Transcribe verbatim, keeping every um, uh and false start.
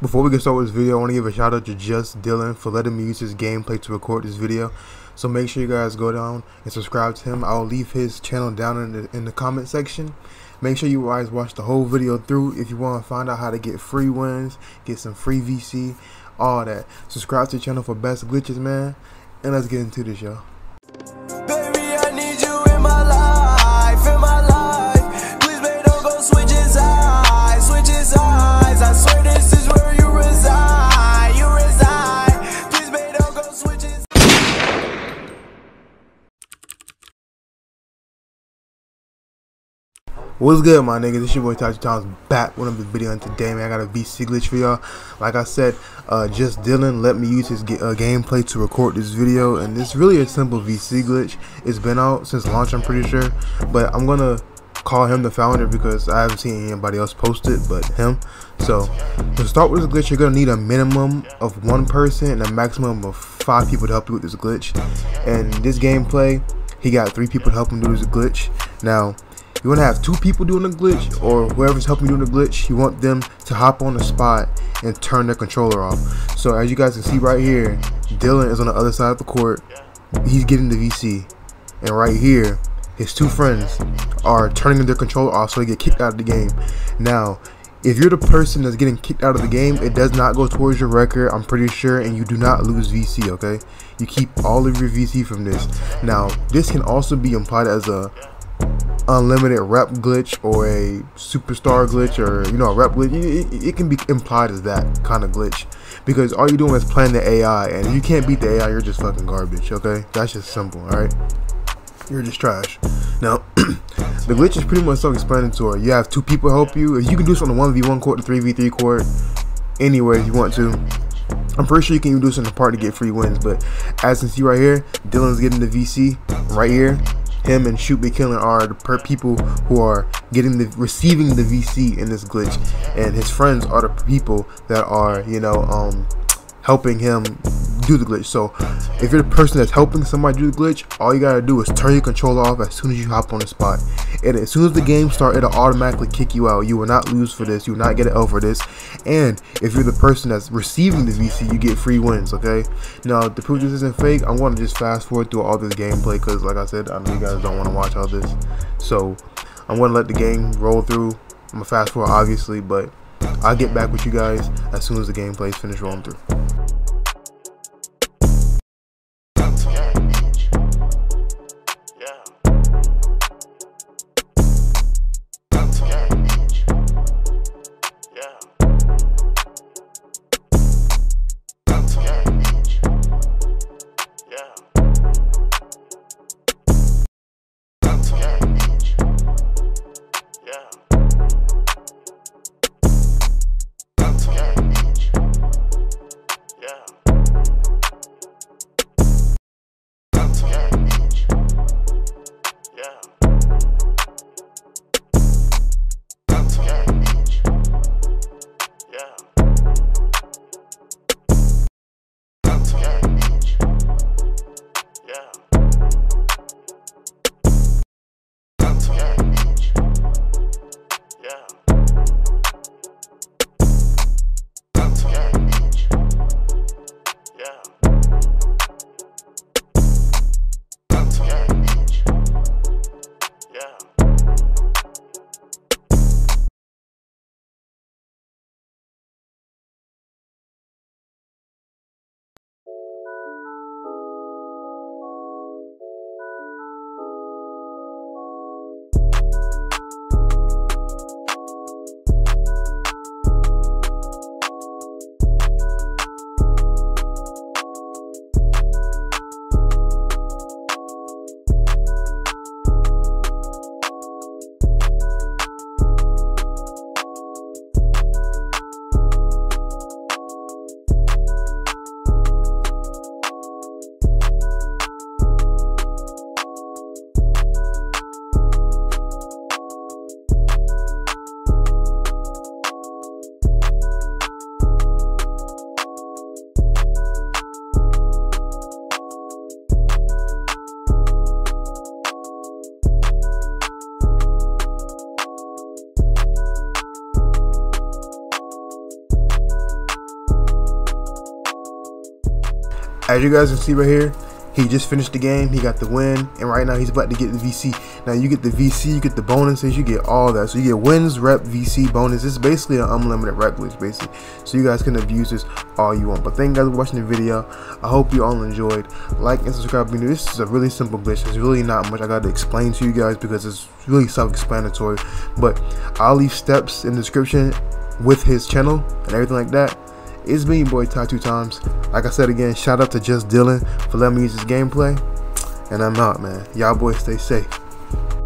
Before we get started with this video, I want to give a shout out to Just Dylan for letting me use his gameplay to record this video. So make sure you guys go down and subscribe to him. I'll leave his channel down in the, in the comment section. Make sure you guys watch the whole video through if you want to find out how to get free wins, get some free V C, all that. Subscribe to the channel for best glitches, man. And let's get into this, y'all. Baby, I need you in my life, in my life. Please, baby, don't go switch his eyes, switch his eyes. I swear this is where you reside, you reside. Please, baby, don't go switch his. What's good, my niggas? It's your boy Tachi Thomas back with another video, and today, man, I got a V C glitch for y'all. Like I said, uh, Just Dylan let me use his uh, gameplay to record this video, and it's really a simple V C glitch. It's been out since launch, I'm pretty sure, but I'm gonna call him the founder because I haven't seen anybody else post it but him. So to start with this glitch, you're gonna need a minimum of one person and a maximum of five people to help you with this glitch. And this gameplay, he got three people to help him do this glitch. Now you want to have two people doing the glitch, or whoever's helping you do the glitch, you want them to hop on the spot and turn their controller off. So as you guys can see right here, Dylan is on the other side of the court. He's getting the V C, and right here his two friends are turning their controller off so they get kicked out of the game. Now if you're the person that's getting kicked out of the game, it does not go towards your record, I'm pretty sure, and you do not lose V C, okay? You keep all of your V C from this. Now this can also be implied as a unlimited rep glitch or a superstar glitch, or you know, a rep glitch. It, it, it can be implied as that kind of glitch because all you're doing is playing the A I, and if you can't beat the A I, you're just fucking garbage, okay? That's just simple, alright? You're just trash. Now the glitch is pretty much self-explanatory. You have two people help you. If you can do this on the one v one court, the three v three court, anywhere if you want to. I'm pretty sure you can do this in the park to get free wins, but as you can see right here, Dylan's getting the V C right here. Him and Shoot Be Killing are the per people who are getting the receiving the V C in this glitch, and his friends are the people that are, you know, um helping him do the glitch. So if you're the person that's helping somebody do the glitch, all you gotta do is turn your controller off as soon as you hop on the spot, and as soon as the game starts, it'll automatically kick you out. You will not lose for this, you will not get an L for this. And if you're the person that's receiving the V C, you get free wins, okay? Now to prove this isn't fake, I'm going to just fast forward through all this gameplay because like I said, I know you guys don't want to watch all this, so I'm going to let the game roll through. I'm gonna fast forward obviously, but I'll get back with you guys as soon as the gameplay is finished rolling through. As you guys can see right here, he just finished the game, he got the win, and right now he's about to get the V C. Now you get the V C, you get the bonuses, you get all that. So you get wins, rep, V C, bonus. It's basically an unlimited rep glitch, basically. So you guys can abuse this all you want. But thank you guys for watching the video. I hope you all enjoyed. Like and subscribe if you're new. This is a really simple glitch. There's really not much I got to explain to you guys because it's really self-explanatory. But I'll leave steps in the description with his channel and everything like that. It's been your boy Ty two times. Like I said again, shout out to Just Dylan for letting me use this gameplay. And I'm out, man. Y'all boys stay safe.